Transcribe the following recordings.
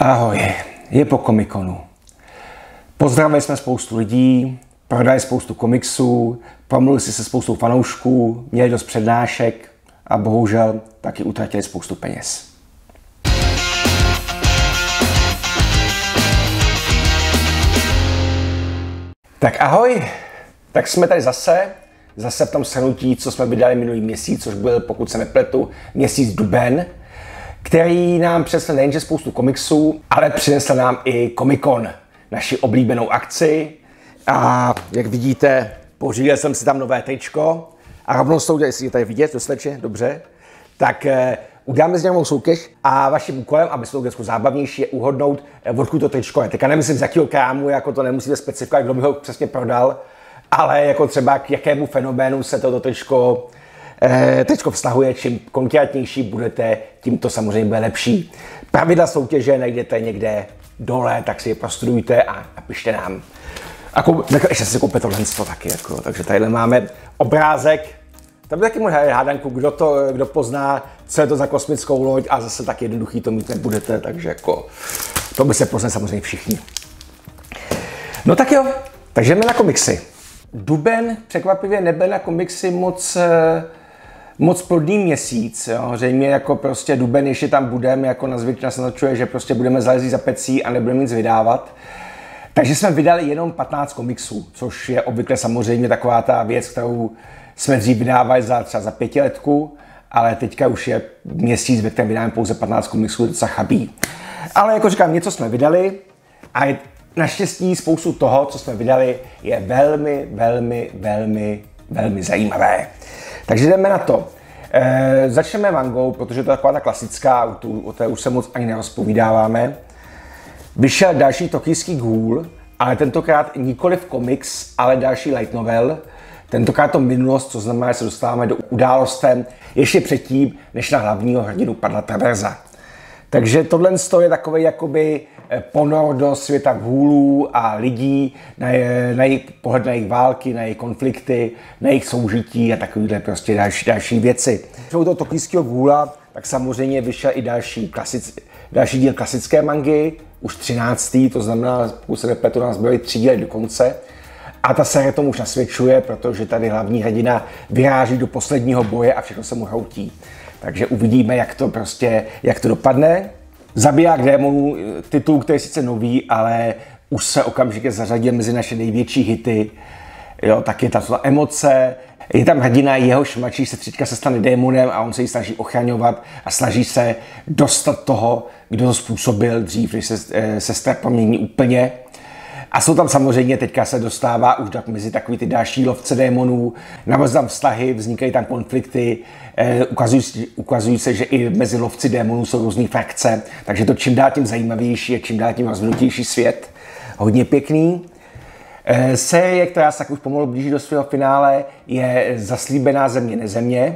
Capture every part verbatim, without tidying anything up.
Ahoj, je po Comic-Conu. Pozdravili jsme spoustu lidí, prodali spoustu komiksů, promluvili si se spoustou fanoušků, měli dost přednášek a bohužel taky utratili spoustu peněz. Tak ahoj, tak jsme tady zase, zase v tom shrnutí, co jsme vydali minulý měsíc, což byl, pokud se nepletu, měsíc duben, který nám přinesl nejenže spoustu komiksů, ale přinesl nám i Comic-Con, naši oblíbenou akci. A jak vidíte, pořídil jsem si tam nové tričko a rovnou s tou, jestli je tady vidět, dostatečně, dobře, tak eh, uděláme s nějakou soutěž a vaším úkolem, aby se to bylo zábavnější, je uhodnout, eh, odkud to tričko je. Teďka nemyslím z jakého krámu, jako to nemusíte specifikovat, kdo by ho přesně prodal, ale jako třeba k jakému fenoménu se toto tričko Eh, tričko vztahuje, čím konkrétnější budete, tím to samozřejmě bude lepší. Pravidla soutěže najdete někde dole, tak si je prostudujte a, a pište nám. A kou, ještě si koupit tohle taky, jako, takže tady máme obrázek. Tam by taky možná hádanku, kdo, to, kdo pozná, co je to za kosmickou loď, a zase tak jednoduchý to mít nebudete, takže jako, to by se poznali samozřejmě všichni. No tak jo, takže jdeme na komiksy. Duben překvapivě nebyl na komiksy moc moc plodný měsíc, jo. Zřejmě jako prostě duben ještě tam budeme, jako na zvyk nás naznačuje, že prostě budeme zalezí za pecí a nebudeme nic vydávat. Takže jsme vydali jenom patnáct komiksů, což je obvykle samozřejmě taková ta věc, kterou jsme dřív vydávali za třeba za pětiletku, ale teďka už je měsíc, ve kterém vydáme pouze patnáct komiksů, docela chabí. Ale jako říkám, něco jsme vydali a je naštěstí spoustu toho, co jsme vydali, je velmi, velmi, velmi, velmi zajímavé. Takže jdeme na to. E, začneme mangou, protože to je taková ta klasická, o, tu, o té už se moc ani nerozpovídáváme. Vyšel další Tokijský Ghoul, ale tentokrát nikoliv komiks, ale další light novel. Tentokrát to minulost, co znamená, že se dostáváme do událostem ještě předtím, než na hlavního hrdinu padla Traverza. Takže tohle je takový jakoby ponor do světa ghoulů a lidí, na, je, na jejich pohled na jejich války, na jejich konflikty, na jejich soužití a takovýhle prostě další, další věci. U toho Tokijského Ghoula tak samozřejmě vyšel i další, klasic, další díl klasické mangy, už třináctý, to znamená, pokud se nepletu, nás byly tři díly do konce. A ta série tomu už nasvědčuje, protože tady hlavní hrdina vyráží do posledního boje a všechno se mu hroutí. Takže uvidíme, jak to prostě, jak to dopadne. Zabiják démonů, titul, který je sice nový, ale už se okamžitě zařadil mezi naše největší hity. Jo, tak je tam emoce, je tam hrdina, jehož mladší sestřička se stane démonem a on se ji snaží ochraňovat a snaží se dostat toho, kdo to způsobil dřív, než se e, sestra promění úplně. A jsou tam samozřejmě, teďka se dostává už tak mezi takový ty další lovce démonů, navazují tam vztahy, vznikají tam konflikty, eh, ukazují, ukazují se, že i mezi lovci démonů jsou různé frakce, takže to čím dál tím zajímavější a čím dál tím rozvinutější svět. Hodně pěkný. Eh, série, která se tak už pomalu blíží do svého finále, je Zaslíbená země nezemě,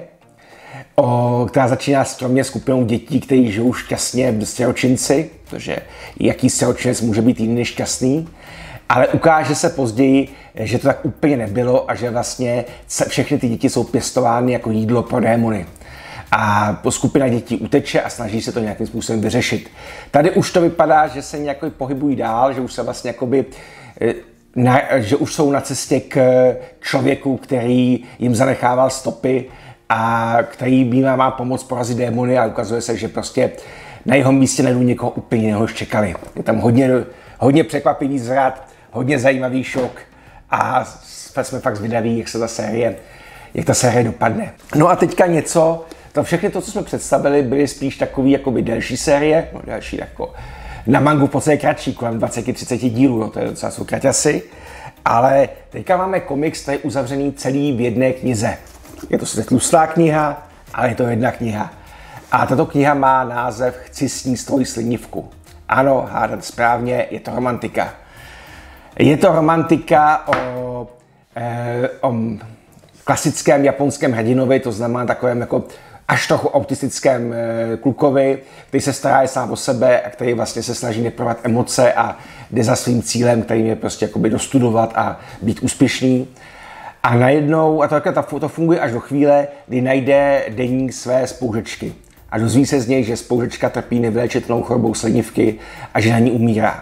o, která začíná s kromě skupinou dětí, kteří žijou šťastně v siročinci, protože jaký siročinec může být jiný než šťastný. Ale ukáže se později, že to tak úplně nebylo a že vlastně všechny ty děti jsou pěstovány jako jídlo pro démony. A skupina dětí uteče a snaží se to nějakým způsobem vyřešit. Tady už to vypadá, že se nějak pohybují dál, že už se vlastně jakoby, na, že už jsou na cestě k člověku, který jim zanechával stopy a který jim má pomoct porazit démony, a ukazuje se, že prostě na jeho místě najdou někoho úplně jiného čekali. Je tam hodně, hodně překvapivý zvrat, hodně zajímavý šok a jsme fakt zvědaví, jak se ta série, jak ta série dopadne. No a teďka něco, to všechno to, co jsme představili, byly spíš takový jakoby delší série, no delší jako na mangu v podstatě kratší, kolem dvacet třicet dílů, no, to je docela jsou kraťasy, ale teďka máme komiks, který je uzavřený celý v jedné knize. Je to sice tlustá kniha, ale je to jedna kniha. A tato kniha má název Chci sníst tvoji slinivku. Ano, hádat správně, je to romantika. Je to romantika o, eh, o klasickém japonském hrdinovi, to znamená takovém jako až trochu autistickém eh, klukovi, který se stará sám o sebe a který vlastně se snaží neprovat emoce a jde za svým cílem, kterým je prostě jakoby dostudovat a být úspěšný. A najednou, a to, to funguje až do chvíle, kdy najde deník své spolužečky. a dozví se z něj, že spolužačka trpí nevyléčitelnou chorobou slinivky a že na ní umírá.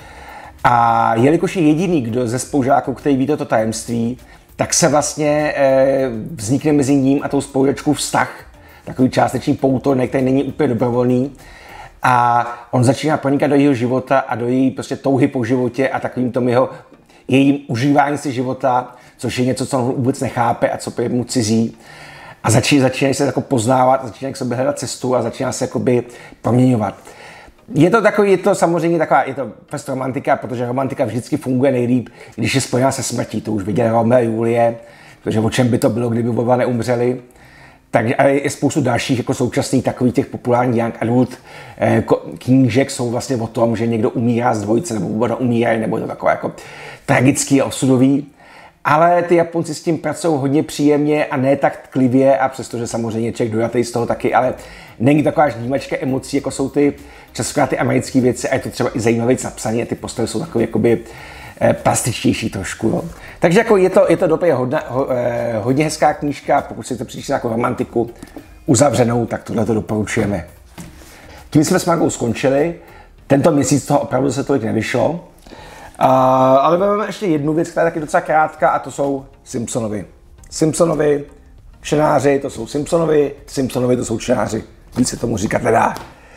A jelikož je jediný, kdo ze spolužáků, který ví toto tajemství, tak se vlastně e, vznikne mezi ním a tou spolužačkou vztah, takový částečný pouto, který není úplně dobrovolný. A on začíná pronikat do jejího života a do její prostě touhy po životě a takovým tom jeho, jejím užívání si života, což je něco, co on vůbec nechápe a co je mu cizí. A začíná, začínají se jako poznávat, začínají k sobě hledat cestu a začíná se jakoby proměňovat. Je to takový, je to samozřejmě taková, je to fest romantika, protože romantika vždycky funguje nejlíp, když je spojená se smrtí. To už viděl Romeo a Julie, protože o čem by to bylo, kdyby oba neumřeli. Takže je spoustu dalších jako současných takových těch populárních young adult eh, knížek jsou vlastně o tom, že někdo umírá z dvojice, nebo oba umírají, nebo je to takové jako tragický a osudový. Ale ty Japonci s tím pracují hodně příjemně a ne tak tklivě, a přestože samozřejmě člověk dojatý z toho taky, ale není taková ždímačka emocí, jako jsou ty častokrát ty americké věci, a je to třeba i zajímavějc napsané a ty postavy jsou takové jakoby eh, plastičtější trošku. No. Takže jako je to, je to dobře hodna, ho, eh, hodně hezká knížka, pokud si to přečíst jako romantiku uzavřenou, tak tohle to doporučujeme. Tím jsme s Magou skončili. Tento měsíc toho opravdu se tolik nevyšlo. Uh, ale máme ještě jednu věc, která je taky docela krátká, a to jsou Simpsonovi. Simpsonovi, čtenáři, to jsou Simpsonovi, Simpsonovi, to jsou čtenáři. Víc se tomu říkat nedá.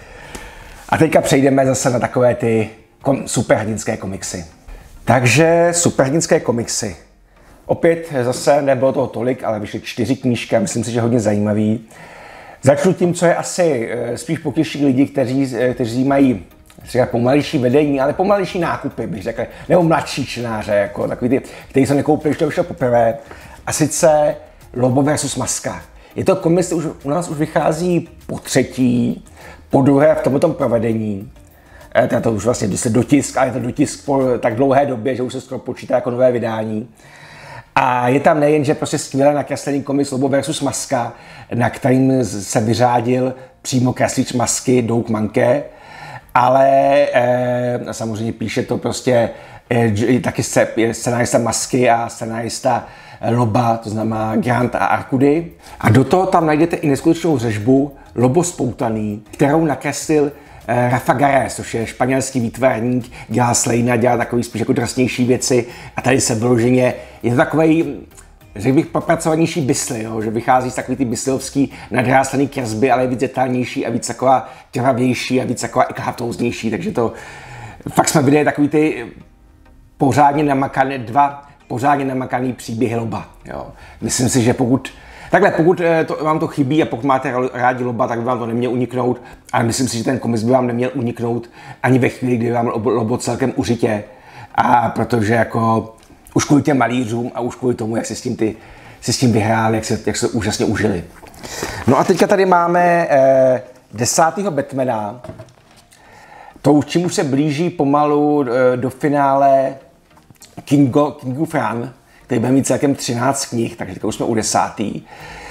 A teďka přejdeme zase na takové ty kom- superhrdinské komiksy. Takže superhrdinské komiksy. Opět zase nebylo toho tolik, ale vyšly čtyři knížky a myslím si, že hodně zajímavý. Začnu tím, co je asi spíš potěší lidi, kteří, kteří mají třeba pomalejší vedení, ale pomalejší nákupy, bych řekl, nebo mladší čtenáře, jako takový ty, kteří se nekoupili, to vyšlo poprvé. A sice Lobo versus Maska. Je to komiks, už u nás už vychází po třetí, po druhé v tomto provedení. Teda to už vlastně, když se dotisk, ale je to dotisk po tak dlouhé době, že už se skoro počítá jako nové vydání. A je tam nejen, že prostě skvěle nakreslený komiks Lobo versus Maska, na kterým se vyřádil přímo kreslíč Masky Doug Mahnke, ale eh, samozřejmě píše to prostě eh, taky scenárista Masky a scenárista Loba, to znamená Grant a Arcudi. A do toho tam najdete i neskutečnou řežbu Lobo spoutaný, kterou nakreslil eh, Rafa Garés, což je španělský výtvarník, dělá slejna, dělá takový spíš jako drsnější věci a tady se vyloženě, je to takovej, řekl bych, propracovanější bisly, jo? Že vychází z takový ty bislovský nadráslený kresby, ale je víc detailnější a víc taková těravější a víc taková eklátouznější, takže to fakt jsme viděli takový ty pořádně namakané, dva pořádně namakaný příběhy Loba, jo? Myslím si, že pokud takhle, pokud to, vám to chybí a pokud máte rádi Loba, tak by vám to neměl uniknout, ale myslím si, že ten komiks by vám neměl uniknout ani ve chvíli, kdy vám Lobo celkem užitě, a protože jako už kvůli těm malířům a už kvůli tomu, jak si s tím, ty, si s tím vyhráli, jak se, jak se úžasně užili. No a teďka tady máme eh, desátého Batmana. To už čím už se blíží pomalu eh, do finále Kingo, Kingův Run, který bude mít celkem třináct knih, takže teďka už jsme u desátý.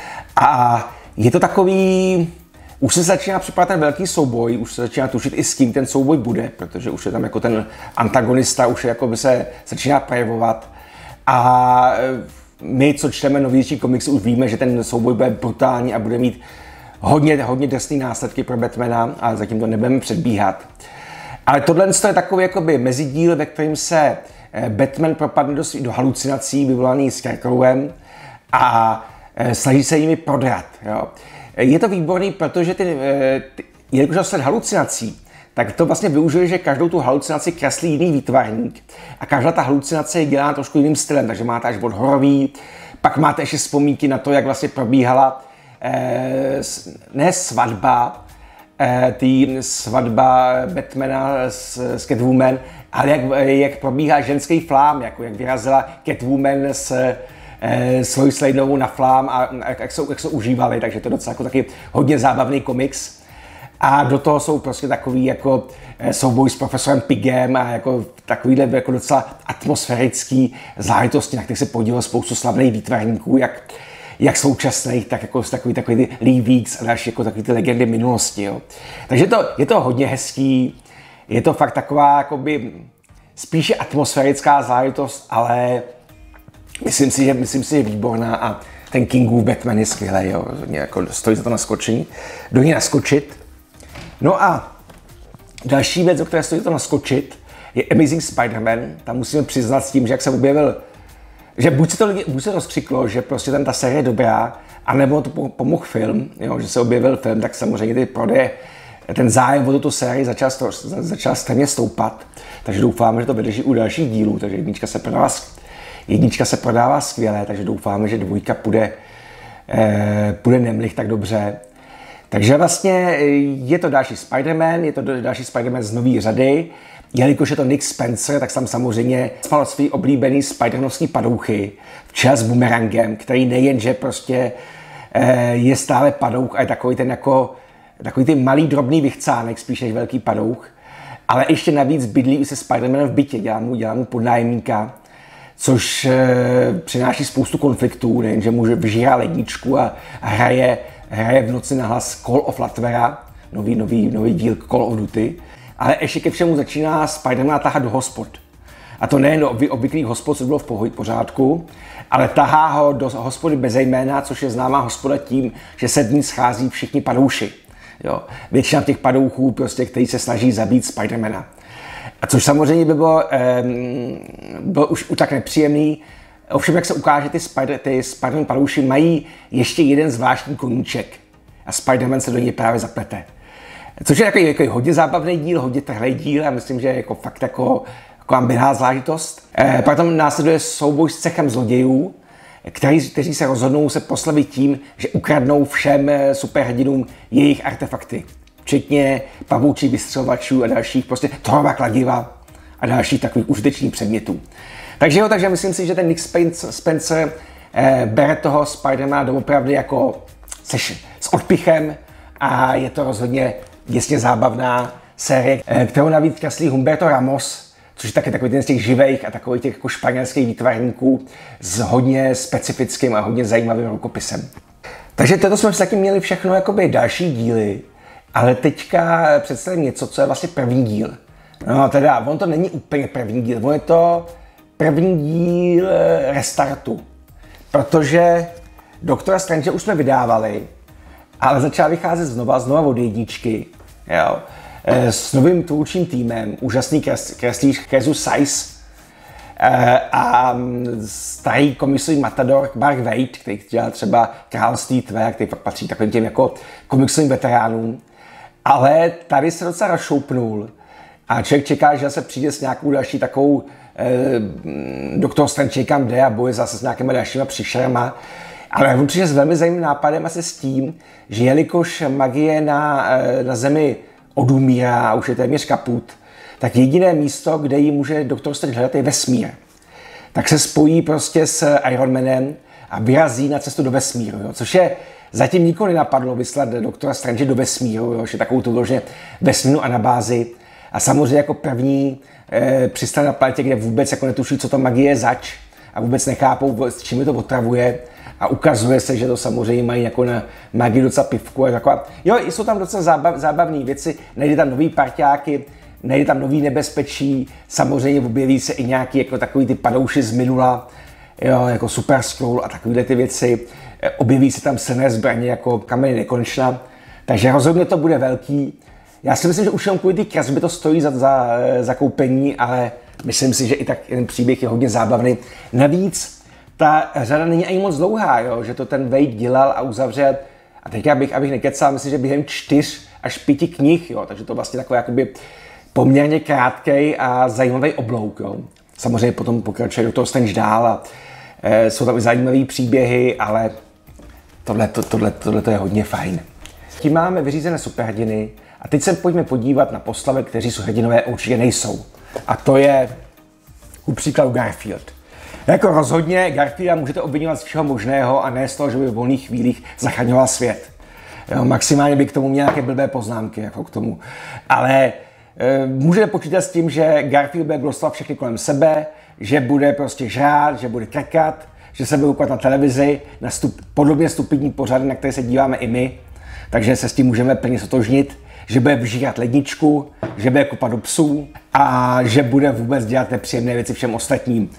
A je to takový, už se začíná připadat ten velký souboj, už se začíná tušit i s kým ten souboj bude, protože už je tam jako ten antagonista, už je jako by se začíná projevovat. A my, co čteme novější komiksy, už víme, že ten souboj bude brutální a bude mít hodně, hodně drsný následky pro Batmana, ale zatím to nebudeme předbíhat. Ale tohle je takový jakoby mezidíl, ve kterém se Batman propadne do, do halucinací vyvolaný Scarecrowem a snaží se jimi prodrat. Jo. Je to výborný, protože ty, ty, jelikož je sled halucinací, tak to vlastně využije, že každou tu halucinaci kreslí jiný výtvarník a každá ta halucinace je dělána trošku jiným stylem, takže máte až od horový, pak máte ještě vzpomínky na to, jak vlastně probíhala eh, ne svatba, eh, tý svatba Batmana s, s Catwoman, ale jak, jak probíhá ženský flám, jako jak vyrazila Catwoman s eh, svojí Sladeovou na flám a jak, jak, jsou, jak jsou užívali, takže to je docela jako taky hodně zábavný komiks. A do toho jsou prostě takový jako souboj s profesorem Pigem a jako takovýhle jako docela atmosférický záležitosti, na kterých se podílelo spoustu slavných výtvarníků, jak, jak současných, tak jako takový, takový ty Lee Weeks a další jako takový ty legendy minulosti. Jo. Takže to, je to hodně hezký, je to fakt taková jakoby spíše atmosférická záležitost, ale myslím si, že, myslím si, že je výborná a ten Kingův Batman je skvělý, jo, jako stojí za to naskočení, do něj naskočit. No a další věc, o které stojí za to naskočit, je Amazing Spider-Man. Tam musíme přiznat s tím, že jak se objevil, že buď se to lidi, buď se rozkřiklo, že prostě tam ta série je dobrá, anebo to pomohl film, jo, že se objevil film, tak samozřejmě ty prodeje, ten zájem o tuto sérii začal, začal stejně stoupat. Takže doufáme, že to vydrží u dalších dílů, takže jednička se prodává, jednička se prodává skvěle, takže doufáme, že dvojka půjde, eh, půjde nemlich tak dobře. Takže vlastně je to další Spider-Man, je to další Spider-Man z nový řady. Jelikož je to Nick Spencer, tak tam samozřejmě mal svý oblíbený Spider-Manovský padouchy v čele s bumerangem, který nejenže prostě eh, je stále padouch a je takový ten jako takový ty malý drobný vychcánek, spíš než velký padouch, ale ještě navíc bydlí i se Spider-Manem v bytě, dělá mu, dělá mu podnájemníka, což e, přináší spoustu konfliktů, nejenže může vyžírá ledničku a hraje, hraje v noci nahlas Call of Latvera, nový, nový, nový díl Call of Duty, ale ještě ke všemu začíná Spider-Man tahat do hospod. A to nejen do obvyklých hospod, co bylo v pořádku, ale tahá ho do hospody Bezejména, což je známá hospoda tím, že se v ní schází všichni padouši. Jo. Většina těch padouchů, prostě, který se snaží zabít Spidermana. A což samozřejmě by bylo, um, bylo už tak nepříjemný. Ovšem, jak se ukáže, ty, Spider, ty Spiderman padouši mají ještě jeden zvláštní koníček. A Spiderman se do něj právě zaplete. Což je takový, jako hodně zábavný díl, hodně trhlej díl a myslím, že je jako fakt jako, jako ambihá záležitost. E, pak tam následuje souboj s cechem zlodějů, Který, kteří se rozhodnou se poslavit tím, že ukradnou všem superhrdinům jejich artefakty. Včetně pavoučích vystřelovačů a dalších, prostě Thorova kladiva a dalších takových užitečných předmětů. Takže jo, takže myslím si, že ten Nick Spencer eh, bere toho Spidermana doopravdy jako seš, s odpichem a je to rozhodně děsně zábavná série, eh, kterou navíc kreslí Humberto Ramos, což je taky takový ten z těch živých a takových těch jako španělských výtvarníků s hodně specifickým a hodně zajímavým rukopisem. Takže toto jsme taky měli všechno jakoby další díly, ale teďka představím něco, co je vlastně první díl. No teda, on to není úplně první díl, on je to první díl restartu, protože Doktora Strange už jsme vydávali, ale začal vycházet znova, znova od jedničky, jo. S novým tvůrčím týmem, úžasný kreslíř Jesus Saiz a starý komisový matador Mark Waid, který dělal třeba Království tvé, který pak patří takovým těm jako komiksovým veteránům. Ale tady se docela rozšoupnul a člověk čeká, že se přijde s nějakou další takovou eh, Doktor Strange někam jde a boje zase s nějakýma dalšíma příšerama. Ale on přijde s velmi zajímavým nápadem asi s tím, že jelikož magie na, na Zemi odumírá a už je téměř kaput, tak jediné místo, kde ji může Doktor Strange hledat, je vesmír. Tak se spojí prostě s Ironmanem a vyrazí na cestu do vesmíru, jo? Což je zatím nikoho nenapadlo vyslat Doktora Strange do vesmíru, jo? Že takovou tu vložně vesmírnou anabázi. A samozřejmě jako první e, přistane na planetě, kde vůbec jako netuší, co to magie je zač a vůbec nechápou, s čím je to otravuje. A ukazuje se, že to samozřejmě mají jako na magii docela pivku a taková. Jo, jsou tam docela zábav, zábavné věci, najde tam nový parťáky, najde tam nový nebezpečí, samozřejmě objeví se i nějaký jako takový ty padouši z minula, jo, jako Super Skrull a takovéhle ty věci. Objeví se tam silné zbraně jako Kameny nekonečna, takže rozhodně to bude velký. Já si myslím, že už jenom kvůli té kresbě to stojí za, za, za koupení, ale myslím si, že i tak ten příběh je hodně zábavný. Navíc ta řada není ani moc dlouhá, jo? Že to ten Waid dělal a uzavřel. A teď abych, abych nekecal, myslím, že během čtyř až pěti knih, jo? Takže to vlastně takový jakoby poměrně krátký a zajímavý oblouk. Jo? Samozřejmě potom pokračuje do toho Strange dál a e, jsou tam i zajímavé příběhy, ale tohle, to, tohle, tohle to je hodně fajn. Tím máme vyřízené superhrdiny a teď se pojďme podívat na postavy, kteří superhrdinové určitě nejsou. A to je ku příkladu Garfield. Jako rozhodně Garfielda můžete obvinovat z všeho možného a ne z toho, že by v volných chvílích zachraňoval svět. Jo, maximálně by k tomu měl nějaké blbé poznámky, jako k tomu. Ale e, můžete počítat s tím, že Garfield bude glosovat všechny kolem sebe, že bude prostě žrát, že bude krkat, že se bude koukat na televizi, na stup, podobně stupidní pořady, na které se díváme i my. Takže se s tím můžeme plně sotožnit, že bude vžírat ledničku, že bude kopat do psů a že bude vůbec dělat nepříjemné věci všem ostatním.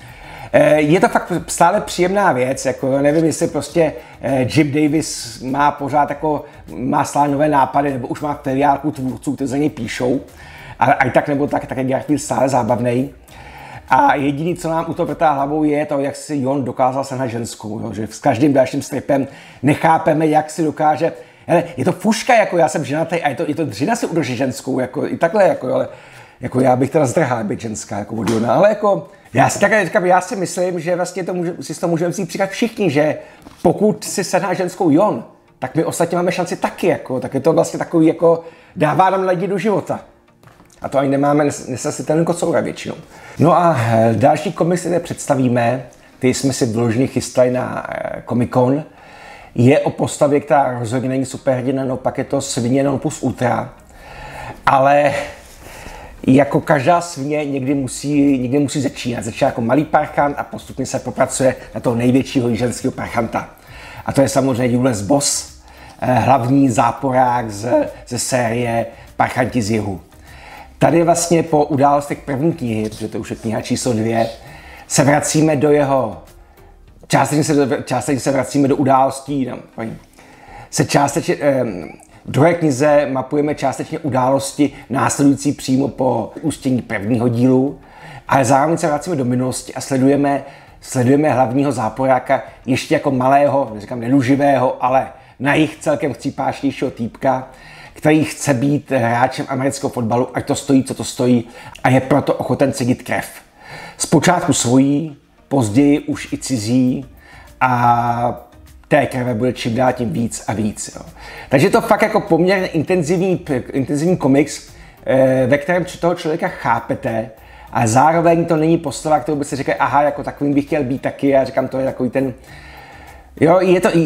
Je to fakt stále příjemná věc, jako nevím, jestli prostě Jim Davis má pořád jako, má stále nové nápady, nebo už má v filiálku tvůrců, kteří za něj píšou, ale i tak nebo tak, tak je Garfield stále zábavný. A jediný, co nám u toho vrtá hlavou, je to, jak si Jon dokázal sehnat ženskou, jo? Že s každým dalším stripem nechápeme, jak si dokáže. Hele, je to fuška, jako já jsem ženatý a je to, je to dřina si udrží ženskou, jako i takhle, jako, ale jako já bych teda zdrhal být ženská, jako od Jona, ale jako já si, tak, říkám, já si myslím, že vlastně to může, si to můžeme vzít příklad všichni, že pokud si sehná ženskou Jon, tak my ostatně máme šanci taky, jako, tak je to vlastně takový, jako dává nám lidi do života. A to ani nemáme nesnesitelný kocoura většinou. No a další komiks, které představíme, ty jsme si vložně chystali na Comic Con, je o postavě, která rozhodně není superhrdina, no pak je to svině non plus ultra. Ale jako každá svině někdy musí, někdy musí začínat. Začíná jako malý parchant a postupně se popracuje na toho největšího jižanského parchanta. A to je samozřejmě Jules Boss, hlavní záporák z, ze série Parchanti z jihu. Tady vlastně po událostech první knihy, protože to už je kniha číslo dvě, se vracíme do jeho, částečně se, částečně se vracíme do událostí, no, se částečně, eh, v druhé knize mapujeme částečně události následující přímo po ústění prvního dílu, ale zároveň se vracíme do minulosti a sledujeme, sledujeme hlavního záporáka ještě jako malého, neříkám neduživého, ale na jich celkem chcípáštějšího týpka, který chce být hráčem amerického fotbalu, ať to stojí, co to stojí, a je proto ochoten cedit krev. Zpočátku svojí, později už i cizí a té krve bude čím dál tím víc a víc. Jo. Takže to fakt jako poměrně intenzivní, intenzivní komiks, ve kterém toho člověka chápete, ale zároveň to není postava, kterou by si řekl, aha, jako takovým bych chtěl být taky, a říkám, to je takový ten, jo, je to i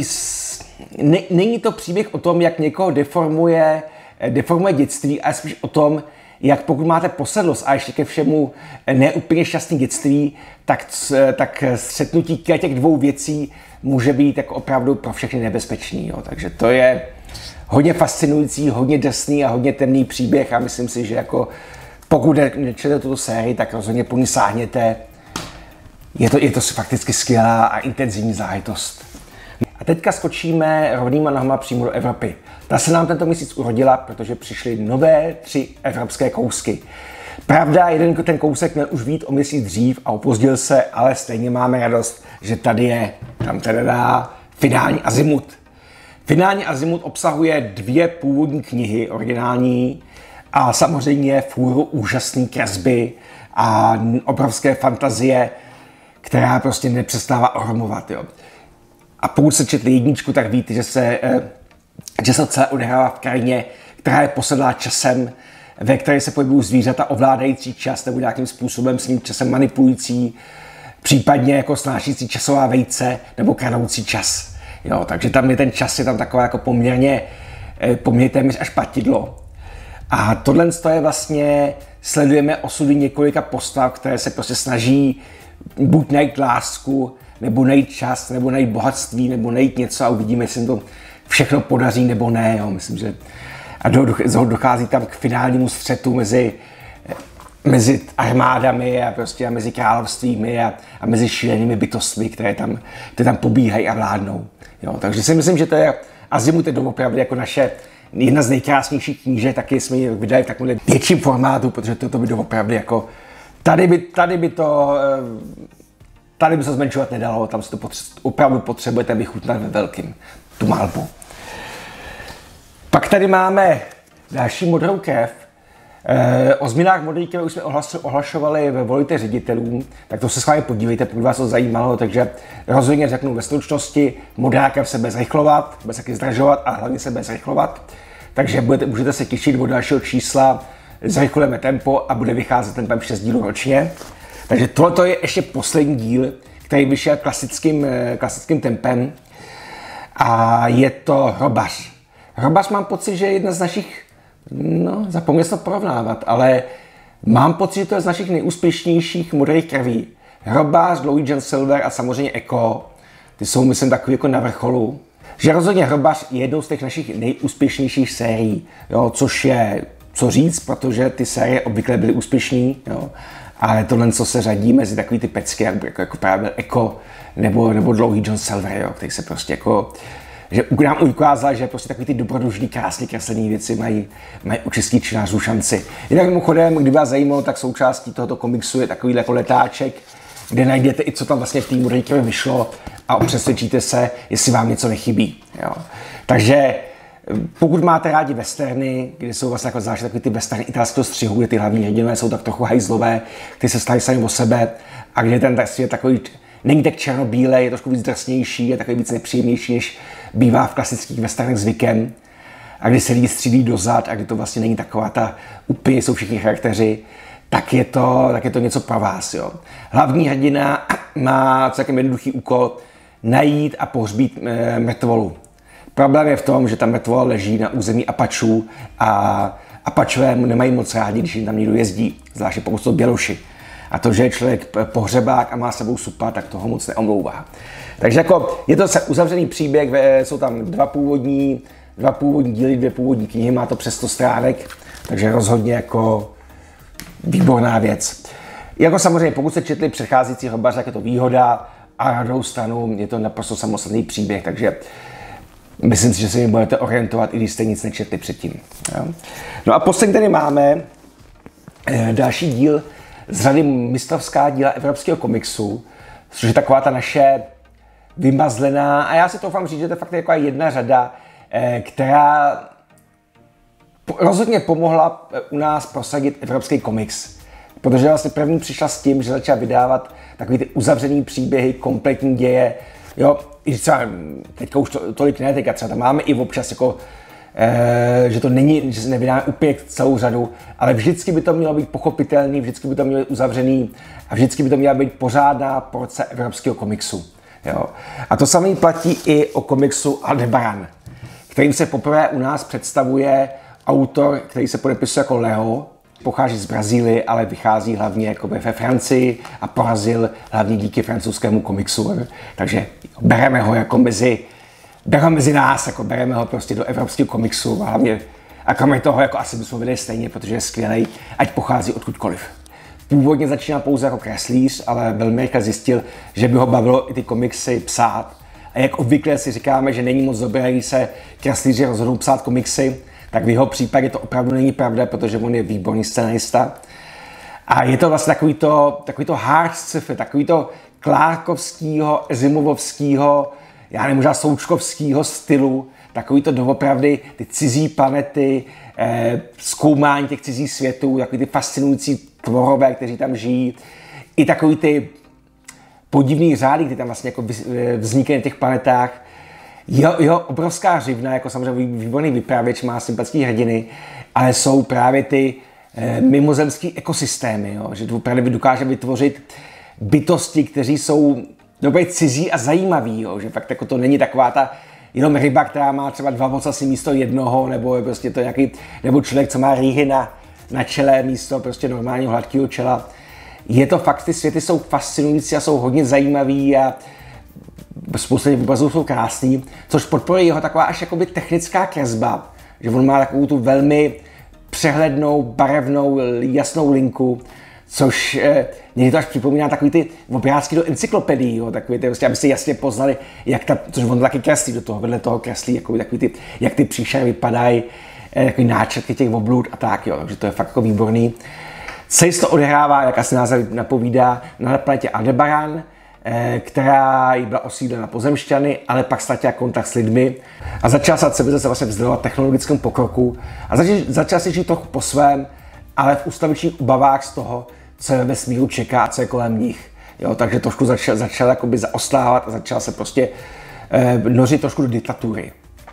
není to příběh o tom, jak někoho deformuje, deformuje dětství, ale spíš o tom, jak pokud máte posedlost a ještě ke všemu neúplně šťastný dětství, tak, tak střetnutí těch dvou věcí může být jako opravdu pro všechny nebezpečný. Jo. Takže to je hodně fascinující, hodně drsný a hodně temný příběh a myslím si, že jako pokud nečtete tuto sérii, tak rozhodně po ní sáhněte. Je to, je to fakticky skvělá a intenzivní záležitost. A teďka skočíme rovnýma nohama přímo do Evropy. Ta se nám tento měsíc urodila, protože přišly nové tři evropské kousky. Pravda, jeden ten kousek měl už být o měsíc dřív a opozdil se, ale stejně máme radost, že tady je, tam teda finální Azimut. Finální Azimut obsahuje dvě původní knihy, originální, a samozřejmě fůru úžasné kresby a obrovské fantazie, která prostě nepřestává ohromovat. Jo. A pokud se četli jedničku, tak víte, že se, že se celé odehrává v krajině, která je posedlá časem, ve které se pohybují zvířata ovládající čas nebo nějakým způsobem s ním časem manipulující, případně jako snášící časová vejce nebo kradoucí čas. Jo, takže tam je ten čas, je tam taková jako poměrně, poměrně téměř až patidlo. A tohle je vlastně, sledujeme osudy několika postav, které se prostě snaží buď najít lásku, nebo najít čas, nebo najít bohatství, nebo najít něco a uvidíme, jestli to všechno podaří nebo ne. Jo. Myslím, že a dochází tam k finálnímu střetu mezi, mezi armádami a, prostě a mezi královstvími a, a mezi šílenými bytostmi, které tam, které tam pobíhají a vládnou. Jo. Takže si myslím, že to je Azimut je doopravdy jako naše jedna z nejkrásnějších knížek, taky jsme ji vydali v takovém větším formátu, protože to, to by doopravdy jako tady by, tady by to Tady by se zmenšovat nedalo, tam si to potře- opravdu potřebujete vychutnat ve velkým, tu malbu. Pak tady máme další modrou krev. E, o změnách modré krve už jsme ohlas- ohlašovali ve Volejte ředitelům, tak to se s vámi podívejte, pokud vás to zajímalo, takže rozhodně řeknu ve stručnosti, modrá krev se bude zrychlovat, bude se taky zdražovat a hlavně se bude zrychlovat. Takže budete, můžete se těšit od dalšího čísla, zrychlujeme tempo a bude vycházet tempem šest dílů ročně. Takže tohle je ještě poslední díl, který vyšel klasickým, klasickým tempem a je to Hrobař. Hrobař mám pocit, že je jedna z našich, no zapomněl se to porovnávat, ale mám pocit, že to je z našich nejúspěšnějších modrých krví. Hrobař, Louis John Silver a samozřejmě Echo, ty jsou myslím takový jako na vrcholu. Že rozhodně Hrobař je jednou z těch našich nejúspěšnějších sérií, jo, což je co říct, protože ty série obvykle byly úspěšný. Jo. ale tohle, co se řadí mezi takový ty pecky, jako, jako, jako právě Eko nebo, nebo dlouhý John Silver, jo, který se prostě jako, že nám ukázal, že prostě takový ty dobrodružný, krásně kreslený věci mají, mají u českých čtenářů šanci. Jinak mimochodem, kdyby vás zajímalo, tak součástí tohoto komiksu je takový jako letáček, kde najdete i co tam vlastně v té Modré krvi vyšlo a přesvědčíte se, jestli vám něco nechybí. Jo. Takže pokud máte rádi westerny, kde jsou vlastně jako zvlášť takový ty westerny italského střihu, kde ty hlavní hrdinové jsou tak trochu hajzlové, kteří se starají sami o sebe a kde ten je takový, není tak černobílej, je trošku víc drsnější, je takový víc nepříjemnější, než bývá v klasických westernech zvykem, a kdy se lidi střídí dozad a kdy to vlastně není taková ta, úplně jsou všichni charakteři, tak je to, tak je to něco pro vás. Jo. Hlavní hrdina má celkem jednoduchý úkol najít a pohřbít e, mrtvolu. Problém je v tom, že ta mrtvola leží na území Apačů a Apačové mu nemají moc rádi, když jim tam někdo jezdí, zvláště pokud jsou Běloši. A to, že je člověk pohřebák a má s sebou supa, tak toho moc neomlouvá. Takže jako je to uzavřený příběh, jsou tam dva původní, dva původní díly, dvě původní knihy, má to přes sto stránek, takže rozhodně jako výborná věc. Jako samozřejmě, pokud jste četli předcházející Hrobaře, tak je to výhoda, a na druhou stranu je to naprosto samostatný příběh, takže myslím si, že se mi budete orientovat, i když jste nic nečetli předtím. Jo? No a poslední tady máme eh, další díl z řady mistrovská díla evropského komiksu, což je taková ta naše vymazlená, a já si to vám říct, že to je fakt jako jedna řada, eh, která rozhodně pomohla u nás prosadit evropský komiks. Protože vlastně první přišla s tím, že začala vydávat takový ty uzavřený příběhy, kompletní děje. Jo, i třeba teďka už to, tolik ne, teďka třeba tam máme i občas jako, e, že to není, že se nevydáme úplně celou řadu, ale vždycky by to mělo být pochopitelný, vždycky by to mělo být uzavřený a vždycky by to měla být pořádná porce evropského komiksu. Jo. A to samé platí i o komiksu Aldebaran, kterým se poprvé u nás představuje autor, který se podepisuje jako Leo, pochází z Brazílie, ale vychází hlavně jako ve Francii a porazil hlavně díky francouzskému komiksu. Takže bereme ho jako mezi, bereme mezi nás, jako bereme ho prostě do evropského komiksu a hlavně a kromě toho jako asi bychom viděli stejně, protože je skvělý, ať pochází odkudkoliv. Původně začínal pouze jako kreslíř, ale velmi rychle zjistil, že by ho bavilo i ty komiksy psát. A jak obvykle si říkáme, že není moc dobré, když se kreslíři rozhodnou psát komiksy, tak v jeho případě to opravdu není pravda, protože on je výborný scenarista. A je to vlastně takový to, takový to hard sci-fi, takový to Clarkovského, Asimovovského, já nevím, možná Součkovského stylu, takový to doopravdy ty cizí planety, eh, zkoumání těch cizích světů, takový ty fascinující tvorové, kteří tam žijí, i takový ty podivný řády, které tam vlastně jako vznikají na těch planetách. Jo, jo, obrovská řivna, jako samozřejmě výborný vypravěč, má sympatické hrdiny, ale jsou právě ty e, mimozemský ekosystémy, jo, že opravdu dokáže vytvořit bytosti, kteří jsou dobře cizí a zajímaví, jo, že fakt jako to není taková ta jenom ryba, která má třeba dva ocasy místo jednoho, nebo je prostě to nějaký, nebo člověk, co má rýhy na, na čele místo prostě normálního hladkého čela. Je to fakt, ty světy jsou fascinující a jsou hodně zajímavý a spousta obrazů jsou krásný, což podporuje jeho taková až jakoby technická kresba, že on má takovou tu velmi přehlednou, barevnou, jasnou linku, což eh, někdy to až připomíná takový ty obrázky do encyklopedií, jo, takový ty, prostě, abyste jasně poznali, jak ta, což on taky kreslí do toho, vedle toho kreslí, jakoby, takový ty, jak ty příšery vypadají, eh, takový náčrtky těch oblud a tak, jo, takže to je fakt jako výborný. Celý se to odehrává, jak asi název napovídá, na planetě Aldebaran, která jí byla osídlena pozemšťany, ale pak ztratila kontakt s lidmi a začala se civilizace vlastně vzdalovat technologickému pokroku a začala, začala si žít trochu po svém, ale v ustavičních obavách z toho, co je ve vesmíru čeká a co je kolem nich. Jo, takže trošku začala, začala jakoby zaostávat a začala se prostě eh, nořit trošku do diktatury.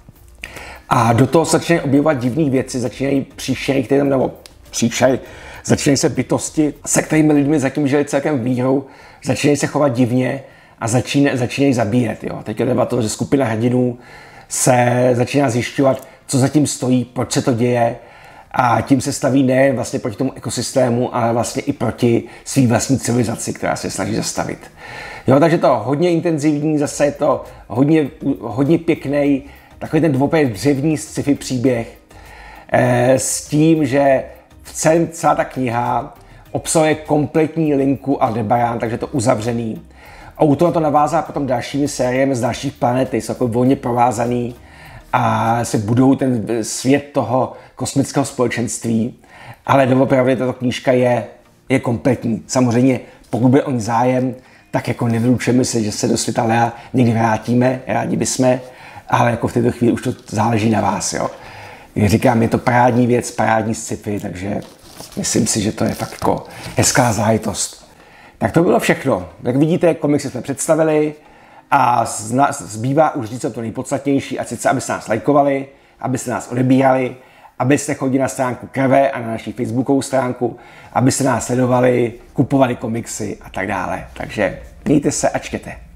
A do toho začínají objevovat divné věci, začínají příšery, které tam nebo příšery, začínají se bytosti, se kterými lidmi zatím žili celkem v míru, začínají se chovat divně a začínají, začínají zabíjet. Jo. Teď jde o to, že skupina hrdinů se začíná zjišťovat, co zatím stojí, proč se to děje a tím se staví nejen vlastně proti tomu ekosystému, ale vlastně i proti svý vlastní civilizaci, která se snaží zastavit. Jo, takže to hodně intenzivní, zase je to hodně, hodně pěkný, takový ten dvoupět dřevní sci-fi příběh eh, s tím, že v celém celá ta kniha obsahuje kompletní linku Aldebaran, takže je to uzavřený. Autor na to navázá potom dalšími sériemi z dalších planet, jsou jako volně provázaný a se budou ten svět toho kosmického společenství. Ale doopravdy tato knížka je, je kompletní. Samozřejmě, pokud by o ní zájem, tak jako nevylučujeme se, že se do světa Lea někdy vrátíme, rádi bychom, ale jako v této chvíli už to záleží na vás. Jo. Jak říkám, je to parádní věc, parádní sci-fi, takže myslím si, že to je fakt jako hezká záležitost. Tak to bylo všechno. Jak vidíte, komiksy jsme představili a zbývá už říct to nejpodstatnější, a sice, abyste nás lajkovali, abyste nás odebírali, abyste chodili na stránku Krve a na naší facebookovou stránku, abyste nás sledovali, kupovali komiksy a tak dále. Takže mějte se a čtěte.